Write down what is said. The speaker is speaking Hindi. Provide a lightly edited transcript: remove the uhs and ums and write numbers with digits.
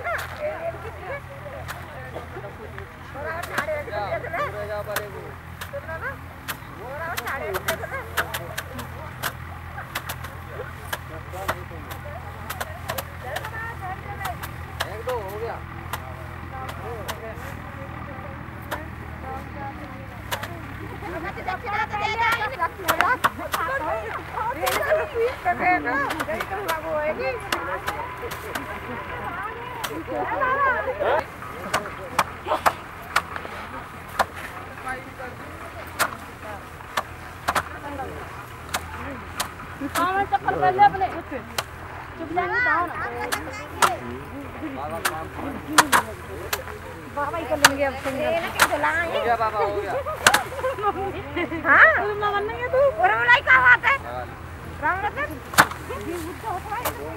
एक दो हो गया। चप्पल पहन ले अपने चुप जाना बाबा ही कर लेंगे अब हो गया बाबा हो गया। हाँ तू ना बनना है तू और मलाई का बात है राम रतन